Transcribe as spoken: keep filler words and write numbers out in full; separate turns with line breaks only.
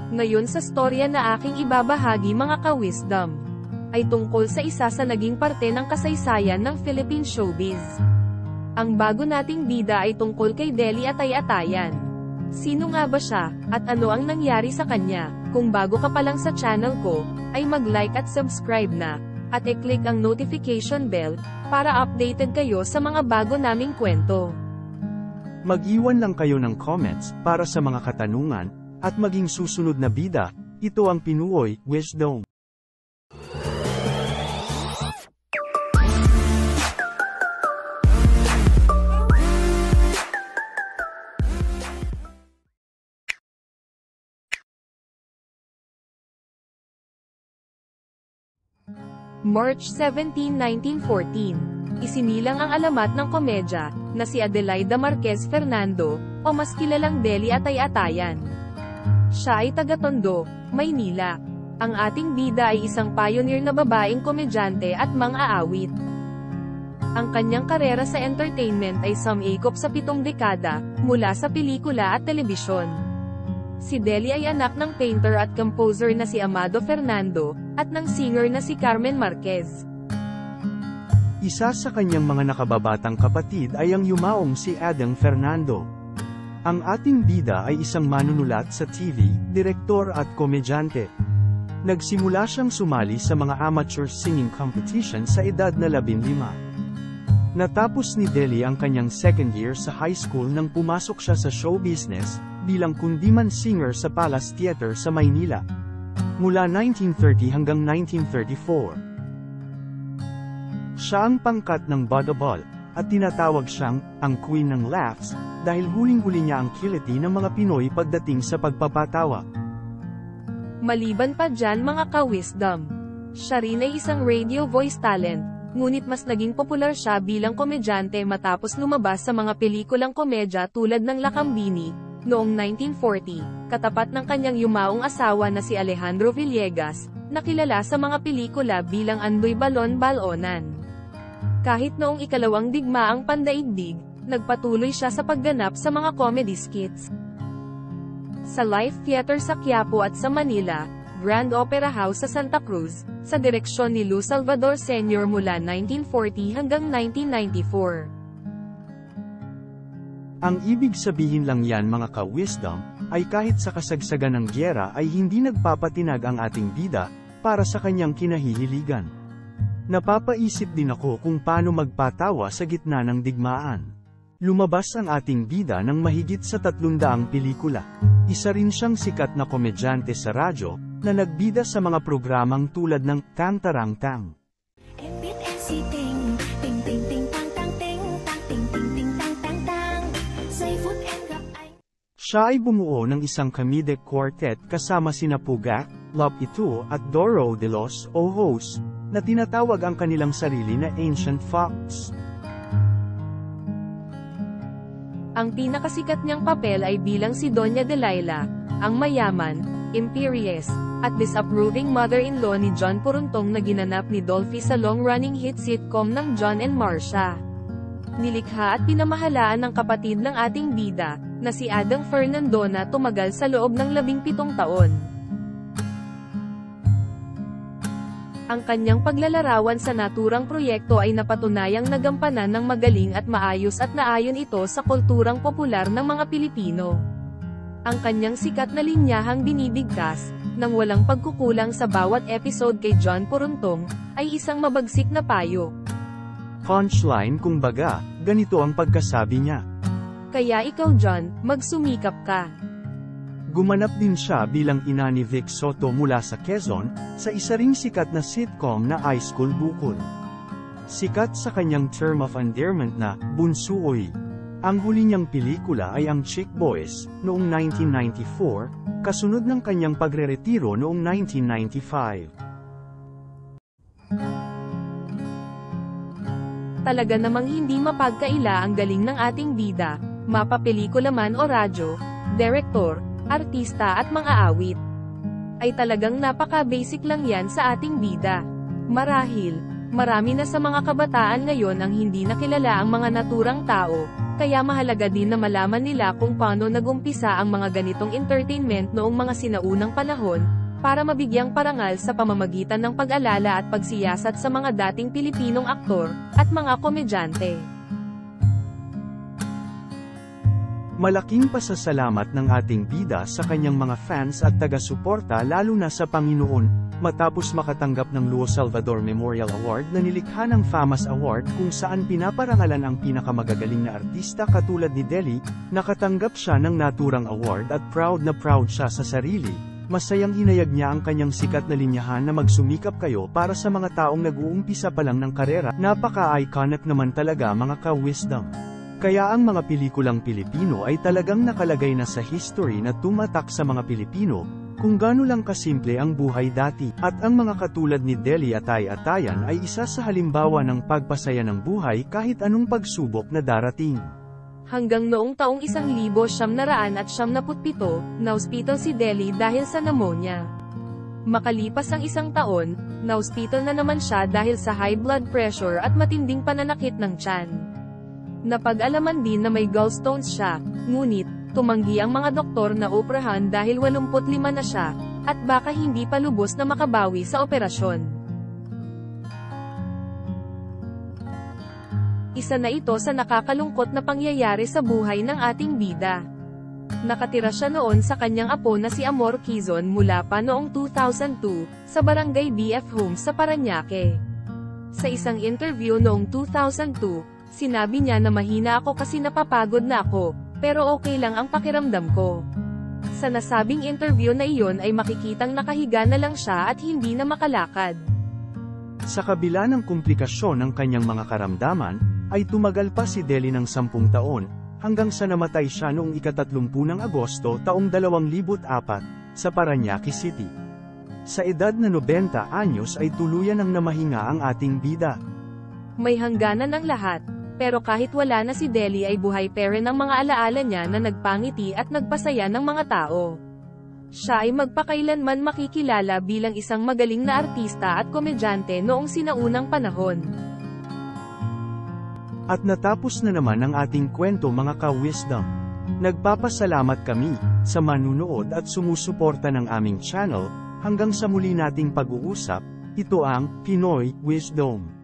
Ngayon sa storya na aking ibabahagi mga ka-wisdom, ay tungkol sa isa sa naging parte ng kasaysayan ng Philippine showbiz. Ang bago nating bida ay tungkol kay Delia Atay-Atayan. Sino nga ba siya, at ano ang nangyari sa kanya? Kung bago ka pa lang sa channel ko, ay mag-like at subscribe na, at i-click ang notification bell, para updated kayo sa mga bago naming kwento.
Mag-iwan lang kayo ng comments, para sa mga katanungan, at maging susunod na bida. Ito ang Pinoy Wisdom.
March seventeenth, nineteen fourteen. Isinilang ang alamat ng komedya, na si Adelaida Marquez Fernando, o mas kilalang Delia Atay-Atayan. Siya ay taga-Tondo, Maynila. Ang ating bida ay isang pioneer na babaeng komedyante at mang-aawit. Ang kanyang karera sa entertainment ay sumiikop sa pitong dekada, mula sa pelikula at telebisyon. Si Delia ay anak ng painter at composer na si Amado Fernando, at ng singer na si Carmen Marquez.
Isa sa kanyang mga nakababatang kapatid ay ang yumaong si Adang Fernando. Ang ating bida ay isang manunulat sa T V, direktor at komedyante. Nagsimula siyang sumali sa mga amateur singing competition sa edad na labinlima. Natapos ni Delia ang kanyang second year sa high school nang pumasok siya sa show business, bilang kundiman singer sa Palace Theater sa Maynila. Mula nineteen thirty hanggang nineteen thirty-four. Siya ang pangkat ng Bada-Ball, at tinatawag siyang, ang Queen ng Laughs, dahil huling-huli niya ang kiliti ng mga Pinoy pagdating sa pagpapatawa.
Maliban pa dyan mga ka-wisdom, siya rin ay isang radio voice talent, ngunit mas naging popular siya bilang komedyante matapos lumabas sa mga pelikulang komedya tulad ng Lakambini, noong nineteen forty, katapat ng kanyang yumaong asawa na si Alejandro Villegas, na kilala sa mga pelikula bilang Andoy Balon Balonan. Kahit noong ikalawang digmaang pandaigdig, nagpatuloy siya sa pagganap sa mga comedy skits. Sa Live Theater sa Quiapo at sa Manila, Grand Opera House sa Santa Cruz, sa direksyon ni Lu Salvador Senior mula nineteen forty hanggang nineteen ninety-four.
Ang ibig sabihin lang yan mga ka-wisdom, ay kahit sa kasagsagan ng gyera ay hindi nagpapatinag ang ating bida, para sa kanyang kinahihiligan. Napapaisip din ako kung paano magpatawa sa gitna ng digmaan. Lumabas ang ating bida ng mahigit sa tatlong daang pelikula. Isa rin siyang sikat na komedyante sa radyo, na nagbida sa mga programang tulad ng Tang Tarang Tang. Siya ay bumuo ng isang comedic quartet kasama sina Pugak, Love Itu at Doro de los Ojos, na tinatawag ang kanilang sarili na Ancient Fox.
Ang pinakasikat niyang papel ay bilang si Doña Delilah, ang mayaman, imperious, at disapproving mother-in-law ni John Puruntong na ginanap ni Dolphy sa long-running hit sitcom ng John and Marcia. Nilikha at pinamahalaan ng kapatid ng ating bida, na si Adang Fernando na tumagal sa loob ng labing pitong taon. Ang kanyang paglalarawan sa naturang proyekto ay napatunayang nagampanan ng magaling at maayos at naayon ito sa kulturang popular ng mga Pilipino. Ang kanyang sikat na linyahang binibigkas, nang walang pagkukulang sa bawat episode kay John Puruntong, ay isang mabagsik na payo.
Punchline kung baga, ganito ang pagkasabi niya.
Kaya ikaw John, magsumikap ka.
Gumanap din siya bilang ina ni Vic Soto mula sa Quezon, sa isa ring sikat na sitcom na High School Bukol. Sikat sa kanyang term of endearment na, Bunsuoy. Ang huli niyang pelikula ay ang Chick Boys, noong nineteen ninety-four, kasunod ng kanyang pagreretiro noong nineteen ninety-five.
Talaga namang hindi mapagkaila ang galing ng ating bida, mapapelikula man o radyo, direktor, artista at mga awit. Ay talagang napaka-basic lang yan sa ating bida. Marahil, Marami na sa mga kabataan ngayon ang hindi nakilala ang mga naturang tao, kaya mahalaga din na malaman nila kung paano nagumpisa ang mga ganitong entertainment noong mga sinaunang panahon, para mabigyang parangal sa pamamagitan ng pag-alala at pagsiyasat sa mga dating Pilipinong aktor, at mga komedyante.
Malaking pasasalamat ng ating bida sa kanyang mga fans at taga-suporta lalo na sa Panginoon, matapos makatanggap ng Luo Salvador Memorial Award na nilikha ng FAMAS Award kung saan pinaparangalan ang pinakamagagaling na artista katulad ni Deli, nakatanggap siya ng naturang award at proud na proud siya sa sarili. Masayang hinayag niya ang kanyang sikat na linyahan na magsumikap kayo para sa mga taong nag-uumpisa pa lang ng karera. Napaka-iconic naman talaga mga ka-wisdom. Kaya ang mga pelikulang Pilipino ay talagang nakalagay na sa history na tumatak sa mga Pilipino, kung gaano lang kasimple ang buhay dati. At ang mga katulad ni Delia Atay-Atayan ay isa sa halimbawa ng pagpasaya ng buhay kahit anong pagsubok na darating.
Hanggang noong taong isang libo siyam naraan at siyam naput pito, na-hospital si Deli dahil sa pneumonia. Makalipas ang isang taon, na-hospital na naman siya dahil sa high blood pressure at matinding pananakit ng tiyan. Napag-alaman din na may gallstones siya, ngunit, tumanggi ang mga doktor na operahan dahil walumput lima na siya, at baka hindi pa lubos na makabawi sa operasyon. Isa na ito sa nakakalungkot na pangyayari sa buhay ng ating bida. Nakatira siya noon sa kanyang apo na si Amor Quizon mula pa noong two thousand two, sa Barangay B F Homes sa Parañaque. Sa isang interview noong two thousand two, sinabi niya na mahina ako kasi napapagod na ako, pero okay lang ang pakiramdam ko. Sa nasabing interview na iyon ay makikitang nakahiga na lang siya at hindi na makalakad.
Sa kabila ng komplikasyon ng kanyang mga karamdaman, ay tumagal pa si Deli ng sampung taon, hanggang sa namatay siya noong ikatatlumpu ng Agosto taong dalawang libo't apat, sa Parañaque City. Sa edad na nobenta anyos ay tuluyan ng namahinga ang ating bida.
May hangganan ang lahat. Pero kahit wala na si Deli ay buhay pa rin ang mga alaala niya na nagpangiti at nagpasaya ng mga tao. Siya ay magpakailanman makikilala bilang isang magaling na artista at komedyante noong sinaunang panahon.
At natapos na naman ang ating kwento mga ka-wisdom. Nagpapasalamat kami sa manunood at sumusuporta ng aming channel. Hanggang sa muli nating pag-uusap, ito ang Pinoy Wisdom.